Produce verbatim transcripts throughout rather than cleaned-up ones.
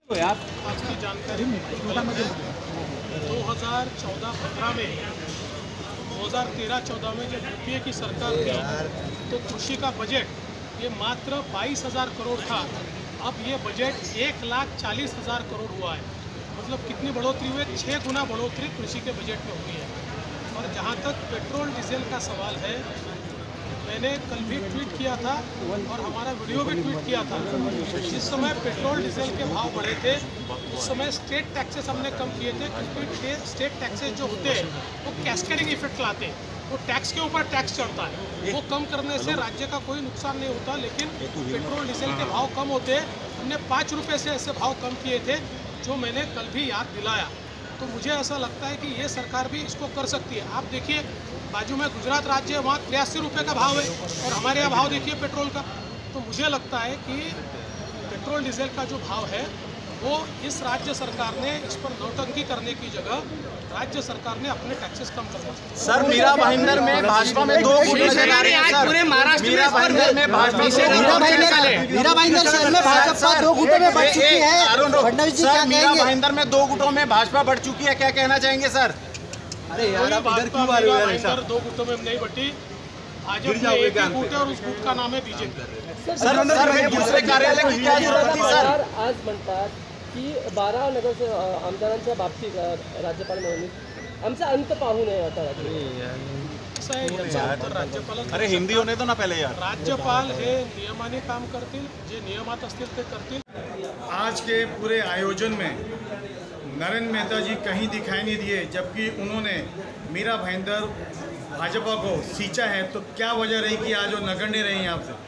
तो यार आज की जानकारी दो हज़ार चौदह पंद्रह में दो हज़ार तेरह चौदह में जब यूपीए की सरकार थी तो कृषि का बजट ये मात्र बाईस हज़ार करोड़ था। अब ये बजट एक लाख चालीस हज़ार करोड़ हुआ है। मतलब कितनी बढ़ोतरी हुई है? छः गुना बढ़ोतरी कृषि के बजट में हुई है। और जहाँ तक पेट्रोल डीजल का सवाल है, मैंने कल भी ट्वीट किया था और हमारा वीडियो भी ट्वीट किया था। जिस समय पेट्रोल डीजल के भाव बढ़े थे उस समय स्टेट टैक्सेस हमने कम किए थे, क्योंकि स्टेट टैक्सेस जो होते हैं वो कैस्केडिंग इफेक्ट लाते हैं। वो टैक्स के ऊपर टैक्स चढ़ता है, वो कम करने से राज्य का कोई नुकसान नहीं होता। लेकिन पेट्रोल डीजल के भाव कम होते हैं। हमने पाँच रुपये से ऐसे भाव कम किए थे, जो मैंने कल भी याद दिलाया। तो मुझे ऐसा लगता है कि ये सरकार भी इसको कर सकती है। आप देखिए, बाजू में गुजरात राज्य है, वहाँ तिरासी रुपये का भाव है और हमारे यहाँ भाव देखिए पेट्रोल का। तो मुझे लगता है कि पेट्रोल डीजल का जो भाव है वो इस राज्य सरकार ने इस पर नौटंकी करने की जगह राज्य सरकार ने अपने टैक्सेस कम करना चाहिए। सर, मीरा भाईंदर में भाजपा में दो गुट नजर आ रहे हैं सर। पूरे महाराष्ट्र मीरा भाईंदर में भाजपा मीरा भाईंदर मीरा भाईंदर शहर में भाजपा दो गुटों में बढ़ चुकी है। फडणवीस जी क्या मीरा कहेंगे? भाईंदर में दो गुटों में भाजपा बढ़ चुकी है, क्या कहना चाहेंगे सर? अरे यार, आप इधर क्यों आ रहे हो यार? दो गुटों में नहीं बटी। भाजपा में एक ही गुट है और उस गुट का नाम है बीजेपी। सर सर फिर दूसरे कार्यालय की क्या जरूरत थी सर? आज म्हणतात की बारा नगर आमदारांच्या बाबतीत राज्यपाल म्हणून आमचा अंत पाहू नये आता असं आहे, याचा उत्तर राज्यपाल अरे हिंदी होने दो ना पहले यार। राज्यपाल हे नियमाने काम करतील, जे नियमात असतील ते करतील। आज के पूरे आयोजन में नरेंद्र मेहता जी कहीं दिखाई नहीं दिए, जबकि उन्होंने मीरा भाईंदर भाजपा को सींचा है। तो क्या वजह रही कि आज वो नगण्य रहे यहाँ से?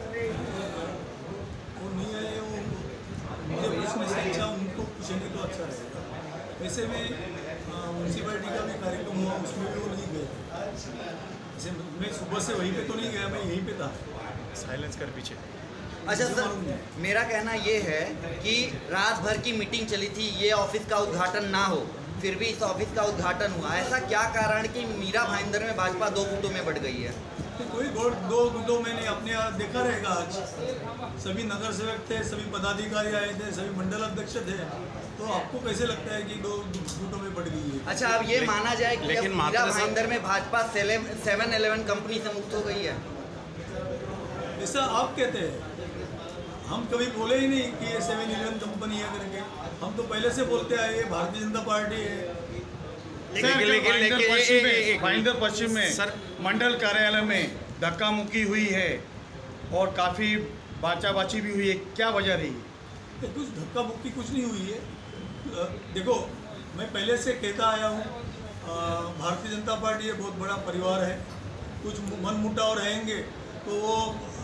वो नहीं आए, वो मुझे उसमें सींचा, उनको पूछेंगे तो अच्छा रहेगा। वैसे में म्यूनसिपैलिटी का भी कार्यक्रम हुआ, उसमें भी वो नहीं गए। जैसे मैं सुबह से वहीं पे तो नहीं गया, मैं यहीं पे था। साइलेंस कर पीछे। अच्छा सर, मेरा कहना ये है कि रात भर की मीटिंग चली थी, ये ऑफिस का उद्घाटन ना हो, फिर भी इस ऑफिस का उद्घाटन हुआ। ऐसा क्या कारण कि मीरा भाईंदर में भाजपा दो गुटों में बढ़ गई है? तो कोई दो गुटों में नहीं, अपने यहाँ देखा रहेगा। आज सभी नगर सेवक थे, सभी पदाधिकारी आए थे, सभी मंडल अध्यक्ष थे। तो आपको कैसे लगता है कि दो गुटों में बढ़ गई है? अच्छा, अब ये माना जाए कि अब मीरा भाईंदर में भाजपा सेवन इलेवन कंपनी से मुक्त हो गई है। ऐसा आप कहते हैं, हम कभी बोले ही नहीं कि ये सेवन इलेवन कंपनी है करके। हम तो पहले से बोलते आए ये भारतीय जनता पार्टी है। भाईंदर पश्चिम में सर मंडल कार्यालय में धक्का मुक्की हुई है और काफ़ी बाचाबाची भी हुई है, क्या वजह रही? कुछ धक्का मुक्की कुछ नहीं हुई है। देखो, मैं पहले से कहता आया हूँ, भारतीय जनता पार्टी ये बहुत बड़ा परिवार है। कुछ मन मुटाव रहेंगे तो वो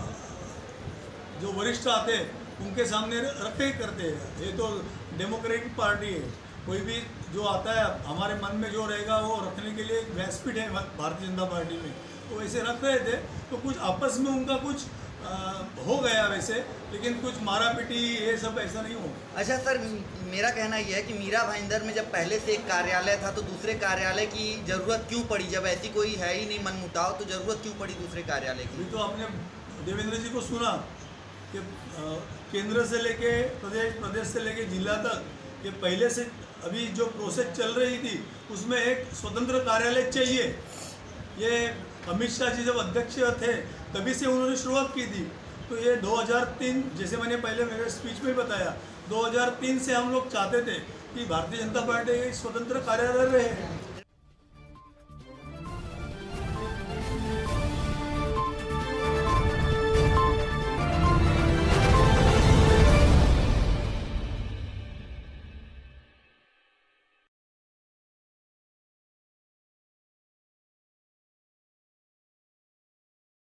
जो वरिष्ठ आते हैं उनके सामने रखे ही करते हैं। ये तो डेमोक्रेटिक पार्टी है, कोई भी जो आता है हमारे मन में जो रहेगा वो रखने के लिए व्यासपीठ है भारतीय जनता पार्टी में। तो वैसे रख रहे थे, तो कुछ आपस में उनका कुछ आ, हो गया वैसे, लेकिन कुछ मारा पीटी ये सब ऐसा नहीं हो। अच्छा सर, मेरा कहना यह है कि मीरा भाईंदर में जब पहले से एक कार्यालय था तो दूसरे कार्यालय की जरूरत क्यों पड़ी? जब ऐसी कोई है ही नहीं मनमुटाव, तो जरूरत क्यों पड़ी दूसरे कार्यालय की? तो आपने देवेंद्र जी को सुना कि केंद्र से लेके प्रदेश, प्रदेश से लेके जिला तक ये पहले से अभी जो प्रोसेस चल रही थी उसमें एक स्वतंत्र कार्यालय चाहिए। ये अमित शाह जी जब अध्यक्ष थे तभी से उन्होंने शुरुआत की थी। तो ये दो हज़ार तीन, जैसे मैंने पहले मेरे स्पीच में बताया, दो हज़ार तीन से हम लोग चाहते थे कि भारतीय जनता पार्टी एक स्वतंत्र कार्यालय रहे।